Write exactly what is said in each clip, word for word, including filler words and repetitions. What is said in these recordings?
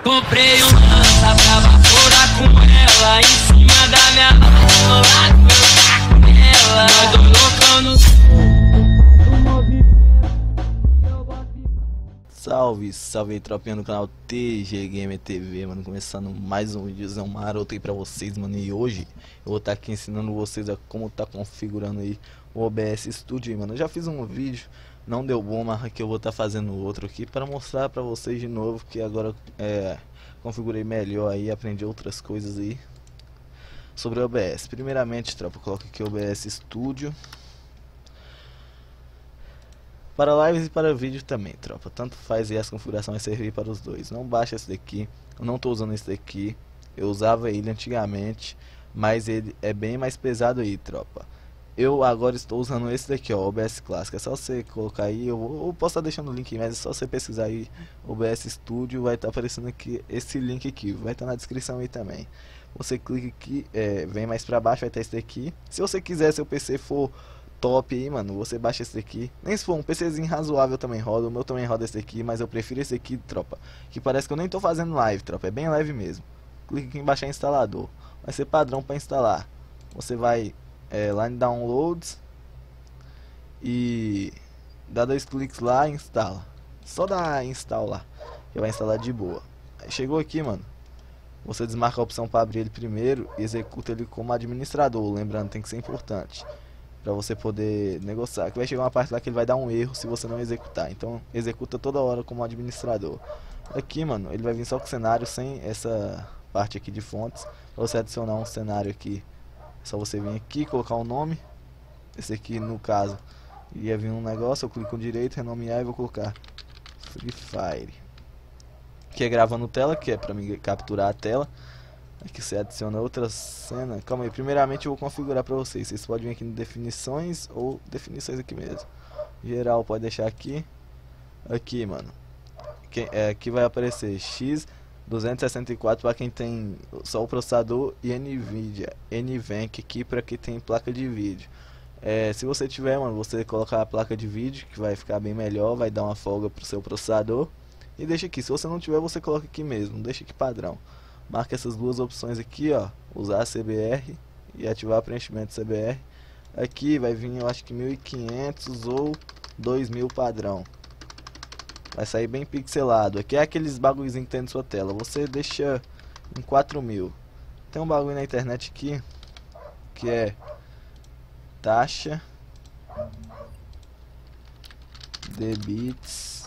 Comprei um lança pra vaporar com ela em cima da minha rola, do meu saco nela. Nós dois loucando. Salve, salve aí, tropinha do canal T G Gamer T V, mano. Começando mais um vídeozão maroto aí pra vocês, mano. E hoje eu vou estar aqui ensinando vocês a como tá configurando aí o O B S Studio aí, mano. Eu já fiz um vídeo, não deu bom, mas aqui eu vou estar fazendo outro aqui para mostrar pra vocês de novo que agora é, configurei melhor aí, aprendi outras coisas aí sobre o O B S. Primeiramente, tropa, coloca aqui o O B S Studio. Para lives e para vídeo também, tropa. Tanto faz e as configurações vai servir para os dois. Não baixa esse daqui. Eu não estou usando esse daqui. Eu usava ele antigamente, mas ele é bem mais pesado aí, tropa. Eu agora estou usando esse daqui, ó, O B S Classic. É só você colocar aí. Eu, vou, eu posso estar deixando o link aí, mas é só você pesquisar aí O B S Studio. Vai estar aparecendo aqui esse link aqui. Vai estar na descrição aí também. Você clica aqui, é, vem mais para baixo, vai ter esse daqui. Se você quiser, seu P C for top aí, mano, você baixa esse daqui. Nem se for um PCzinho razoável também roda. O meu também roda esse daqui, mas eu prefiro esse aqui, tropa, que parece que eu nem tô fazendo live, tropa. É bem leve mesmo. Clica aqui em baixar instalador. Vai ser padrão para instalar. Você vai é, lá em downloads e dá dois cliques lá e instala. Só dá install lá, que vai instalar de boa. Aí chegou aqui, mano, você desmarca a opção para abrir ele primeiro e executa ele como administrador. Lembrando, tem que ser importante para você poder negociar, que vai chegar uma parte lá que ele vai dar um erro se você não executar. Então executa toda hora como administrador. Aqui, mano, ele vai vir só com o cenário sem essa parte aqui de fontes. Para você adicionar um cenário aqui, é só você vir aqui, colocar um nome. Esse aqui, no caso, ia vir um negócio, eu clico direito, renomear e vou colocar Free Fire, que é gravando tela, que é para mim capturar a tela. Aqui você adiciona outra cena. Calma aí, primeiramente eu vou configurar pra vocês. Vocês podem vir aqui em definições ou definições aqui mesmo. Geral pode deixar aqui. Aqui, mano, que, é, aqui vai aparecer X duzentos e sessenta e quatro para quem tem só o processador e Nvidia, NVENC aqui para quem tem placa de vídeo. É, se você tiver, mano, você colocar a placa de vídeo, que vai ficar bem melhor, vai dar uma folga pro seu processador. E deixa aqui, se você não tiver, você coloca aqui mesmo, deixa aqui padrão. Marca essas duas opções aqui, ó, usar C B R e ativar preenchimento C B R. Aqui vai vir, eu acho que mil e quinhentos ou dois mil padrão. Vai sair bem pixelado. Aqui é aqueles bagulhozinhos que tem na sua tela. Você deixa em quatro mil. Tem um bagulho na internet aqui que é taxa de bits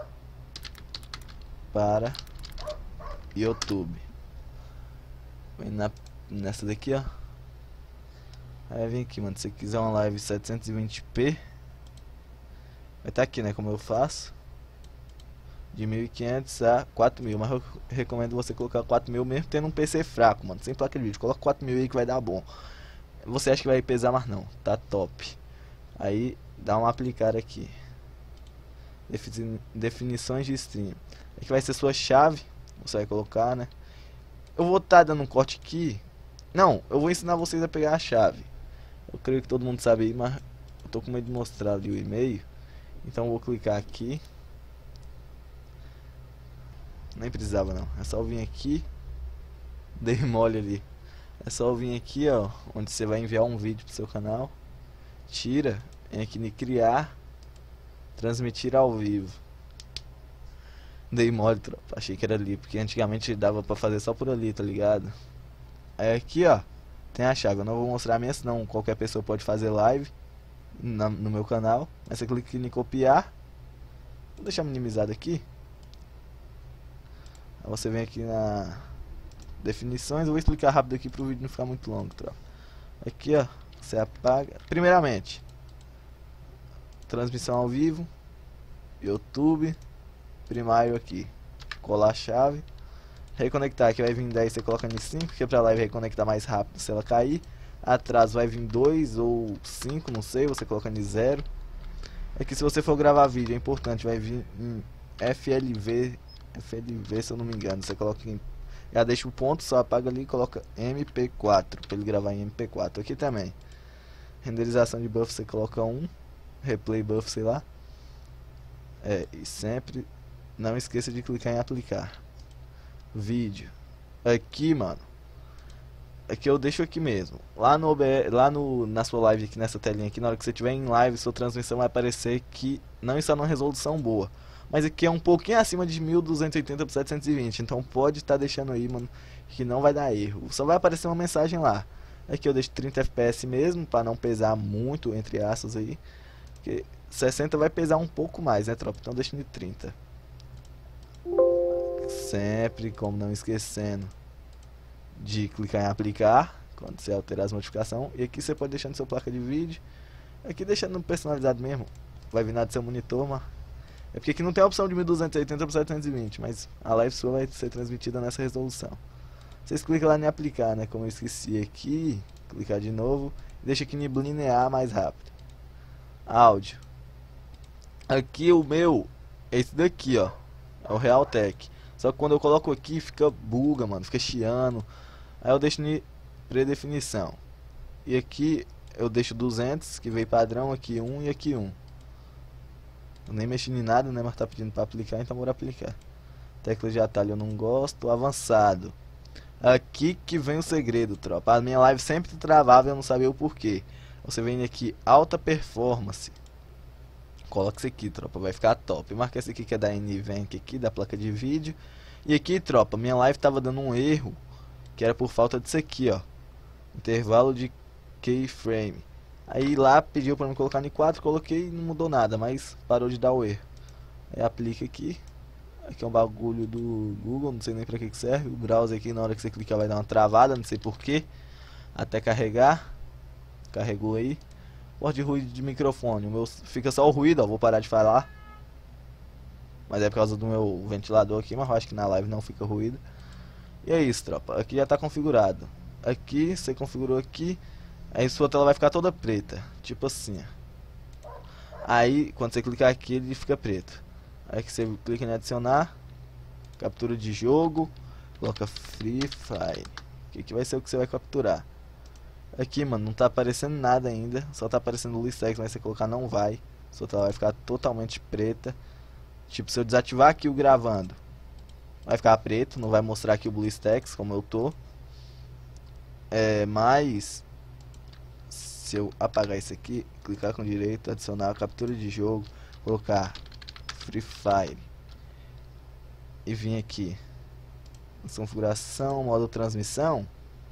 para YouTube. Na, nessa daqui, ó. Aí vem aqui, mano. Se você quiser uma live setecentos e vinte p, vai estar aqui, né? Como eu faço, de mil e quinhentos a quatro mil. Mas eu recomendo você colocar quatro mil mesmo tendo um P C fraco, mano, sem placa de vídeo. Coloca quatro mil aí que vai dar bom. Você acha que vai pesar, mas não, tá top. Aí dá um aplicar aqui, Defini definições de stream. Aqui vai ser sua chave. Você vai colocar, né? Eu vou estar tá dando um corte aqui. Não, eu vou ensinar vocês a pegar a chave. Eu creio que todo mundo sabe aí, mas eu tô com medo de mostrar ali o e-mail. Então eu vou clicar aqui. Nem precisava não. É só eu vir aqui. Dei mole ali. É só eu vir aqui, ó, onde você vai enviar um vídeo pro seu canal. Tira, vem aqui em criar, transmitir ao vivo. Dei mole, tropa. Achei que era ali, porque antigamente dava pra fazer só por ali, tá ligado? Aí aqui, ó, tem a chave. Eu não vou mostrar a minha, senão qualquer pessoa pode fazer live na, no meu canal. Aí você clica em copiar. Vou deixar minimizado aqui. Aí você vem aqui na definições. Eu vou explicar rápido aqui pro vídeo não ficar muito longo, tropa. Aqui, ó, você apaga. Primeiramente, transmissão ao vivo, YouTube, primário aqui, colar a chave, reconectar, que vai vir dez, você coloca em cinco, que é pra live reconectar mais rápido se ela cair. Atrás vai vir dois ou cinco, não sei, você coloca em zero. Aqui se você for gravar vídeo, é importante, vai vir em F L V, F L V se eu não me engano, você coloca em, já deixa o ponto, só apaga ali e coloca M P quatro, pra ele gravar em M P quatro. Aqui também, renderização de buff, você coloca um, replay buff, sei lá. É, e sempre não esqueça de clicar em aplicar. vídeo. Aqui, mano. Aqui eu deixo aqui mesmo. Lá no O B S, lá no, na sua live aqui nessa telinha aqui, na hora que você estiver em live, sua transmissão vai aparecer que não está numa resolução boa. Mas aqui é um pouquinho acima de mil duzentos e oitenta por setecentos e vinte, então pode estar deixando aí, mano, que não vai dar erro. Só vai aparecer uma mensagem lá. Aqui eu deixo trinta F P S mesmo, para não pesar muito, entre aspas aí. Porque sessenta vai pesar um pouco mais, né, tropa? Então deixa de trinta. Sempre, como não esquecendo de clicar em aplicar quando você alterar as modificações. E aqui você pode deixar no seu placa de vídeo. Aqui deixando no personalizado mesmo. Vai vir nada do seu monitor, mas é porque aqui não tem a opção de mil duzentos e oitenta por setecentos e vinte, mas a live sua vai ser transmitida nessa resolução. Vocês clicam lá em aplicar, né? Como eu esqueci aqui, clicar de novo e deixa aqui em blinear mais rápido. Áudio. Aqui o meu é esse daqui, ó. É o Realtek. Só que quando eu coloco aqui fica buga, mano, fica chiando. Aí eu deixo em predefinição. E aqui eu deixo duzentos, que veio padrão, aqui um e aqui um. Eu nem mexi em nada, né, mas tá pedindo pra aplicar, então bora aplicar. Tecla de atalho eu não gosto. Avançado. Aqui que vem o segredo, tropa. A minha live sempre travava e eu não sabia o porquê. Você vem aqui, alta performance. Coloca isso aqui, tropa, vai ficar top. Marca esse aqui que é da NVENC aqui, da placa de vídeo. E aqui, tropa, minha live tava dando um erro, que era por falta disso aqui, ó. Intervalo de keyframe. Aí lá pediu pra me colocar em quatro, coloquei e não mudou nada, mas parou de dar o erro. Aí aplica aqui. Aqui é um bagulho do Google, não sei nem pra que que serve. O browser aqui, na hora que você clicar vai dar uma travada, não sei porquê. Até carregar. Carregou aí. Porta de ruído de microfone, o meu fica só o ruído, ó, vou parar de falar. Mas é por causa do meu ventilador aqui, mas eu acho que na live não fica ruído. E é isso, tropa, aqui já tá configurado. Aqui, você configurou aqui. Aí sua tela vai ficar toda preta, tipo assim, ó. Aí, quando você clicar aqui, ele fica preto. Aí que você clica em adicionar. Captura de jogo. Coloca Free Fire. Que aqui vai ser o que você vai capturar. Aqui, mano, não tá aparecendo nada ainda. Só tá aparecendo o BlueStacks, mas se você colocar não vai. Sua tela vai ficar totalmente preta. Tipo, se eu desativar aqui o gravando, vai ficar preto, não vai mostrar aqui o BlueStacks como eu tô. É, mas se eu apagar isso aqui, clicar com direito, adicionar a captura de jogo, colocar Free Fire e vir aqui configuração, modo transmissão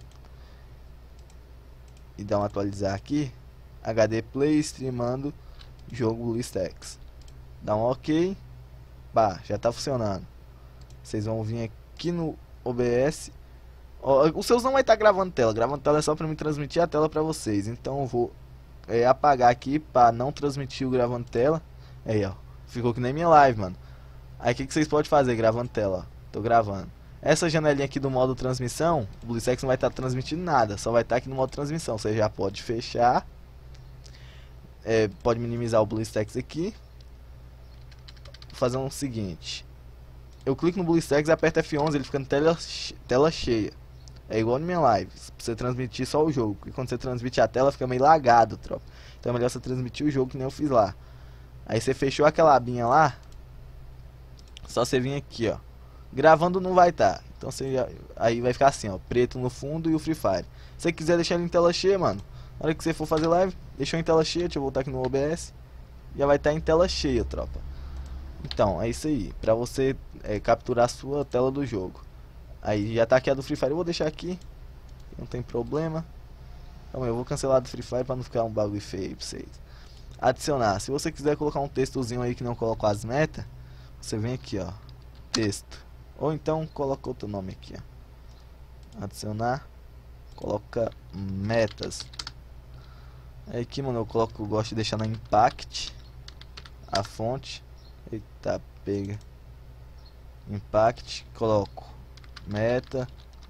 e dar um atualizar aqui, H D Play streamando jogo BlueStacks. Dá um OK. Pá, já tá funcionando. Vocês vão vir aqui no O B S. Ó, os seus não vai estar tá gravando tela. Gravando tela é só pra me transmitir a tela pra vocês. Então eu vou é, apagar aqui pra não transmitir o gravando tela. Aí, ó. Ficou que nem minha live, mano. Aí o que, que vocês podem fazer gravando tela? Ó, tô gravando. Essa janelinha aqui do modo transmissão, o BlueStacks não vai estar tá transmitindo nada. Só vai estar tá aqui no modo transmissão. Você já pode fechar. É, pode minimizar o BlueStacks aqui. Vou fazer o um seguinte. Eu clico no BlueStacks e aperto F onze, ele fica em tela, tela cheia. É igual na minha live, pra você transmitir só o jogo. Porque quando você transmite a tela fica meio lagado, tropa. Então é melhor você transmitir o jogo que nem eu fiz lá. Aí você fechou aquela abinha lá. Só você vir aqui, ó. Gravando não vai estar. Tá. Então você já, aí vai ficar assim, ó. Preto no fundo e o Free Fire. Se você quiser deixar ele em tela cheia, mano. Na hora que você for fazer live, deixou em tela cheia. Deixa eu voltar aqui no O B S. Já vai estar tá em tela cheia, tropa. Então, é isso aí. Pra você é, capturar a sua tela do jogo. Aí já tá aqui a do Free Fire. Eu vou deixar aqui. Não tem problema. Então eu vou cancelar do Free Fire pra não ficar um bagulho feio pra vocês. Adicionar. Se você quiser colocar um textozinho aí que não colocou as metas, você vem aqui, ó. Texto. Ou então coloca outro nome aqui, ó. Adicionar. Coloca metas. Aí aqui, mano, eu coloco, eu gosto de deixar na impact a fonte. Eita, pega. Impact, coloco meta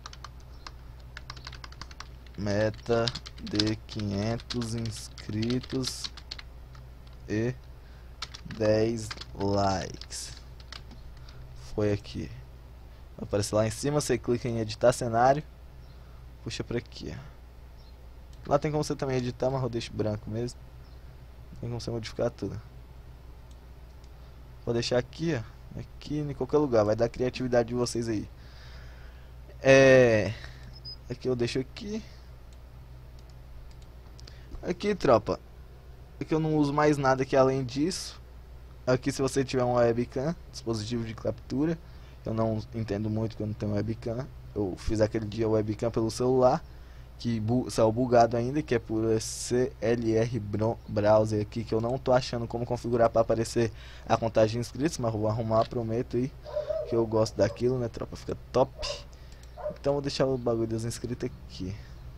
meta de quinhentos inscritos e dez likes. Foi aqui. Vai aparecer lá em cima, você clica em editar cenário, puxa pra aqui. Lá tem como você também editar, mas eu deixo branco mesmo. Tem como você modificar tudo. Vou deixar aqui, ó. Aqui em qualquer lugar, vai dar criatividade de vocês aí. É... Aqui eu deixo aqui. Aqui, tropa. Aqui eu não uso mais nada aqui além disso. Aqui, se você tiver uma webcam, dispositivo de captura. Eu não entendo muito que eu não tenho webcam. Eu fiz aquele dia webcam pelo celular, que bu saiu bugado ainda, que é por C L R Browser aqui, que eu não tô achando como configurar para aparecer a contagem de inscritos, mas vou arrumar, prometo aí, que eu gosto daquilo, né, tropa, fica top. Então vou deixar o bagulho dos inscritos aqui.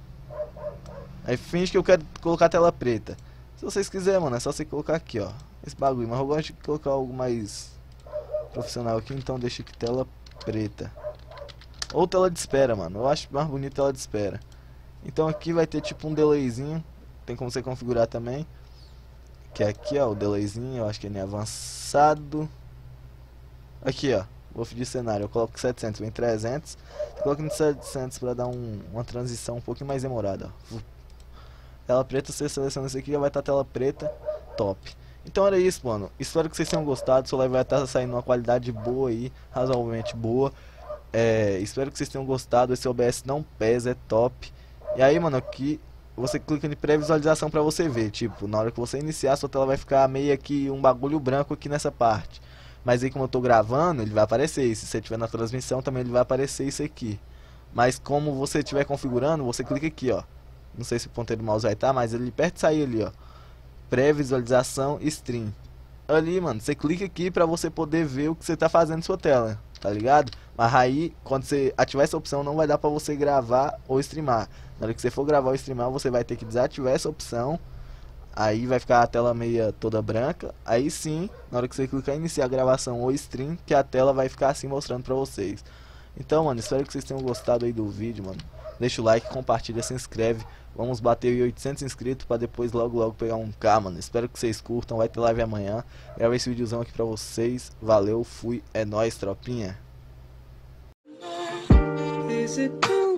Aí finge que eu quero colocar a tela preta. Se vocês quiserem, mano, é só você colocar aqui, ó, esse bagulho, mas eu gosto de colocar algo mais profissional aqui, então deixa aqui tela preta. Ou tela de espera, mano, eu acho mais bonito tela de espera. Então aqui vai ter tipo um delayzinho, tem como você configurar também, que é aqui, ó, o delayzinho, eu acho que ele é avançado. Aqui, ó, vou de cenário, eu coloco setecentos, vem trezentos, coloco no setecentos pra dar um, uma transição um pouquinho mais demorada, ó. Tela preta, você seleciona isso aqui, já vai estar tela preta, top. Então era isso, mano, espero que vocês tenham gostado, sua live vai estar saindo uma qualidade boa aí, razoavelmente boa. É, espero que vocês tenham gostado, esse O B S não pesa, é top. E aí, mano, aqui você clica em pré-visualização pra você ver, tipo, na hora que você iniciar, sua tela vai ficar meio que um bagulho branco aqui nessa parte. Mas aí como eu tô gravando, ele vai aparecer, e se você estiver na transmissão também ele vai aparecer isso aqui. Mas como você estiver configurando, você clica aqui, ó. Não sei se o ponteiro do mouse vai estar, mas ele perto de sair ali, ó. Pré-visualização stream. Ali, mano, você clica aqui pra você poder ver o que você tá fazendo na sua tela, tá ligado? Mas aí, quando você ativar essa opção, não vai dar pra você gravar ou streamar. Na hora que você for gravar ou streamar, você vai ter que desativar essa opção. Aí vai ficar a tela meia toda branca. Aí sim, na hora que você clicar em iniciar a gravação ou stream, que a tela vai ficar assim mostrando pra vocês. Então, mano, espero que vocês tenham gostado aí do vídeo, mano. Deixa o like, compartilha, se inscreve. Vamos bater oitocentos inscritos pra depois logo logo pegar um K, mano. Espero que vocês curtam, vai ter live amanhã. Gravei esse videozão aqui pra vocês. Valeu, fui, é nóis, tropinha. Is it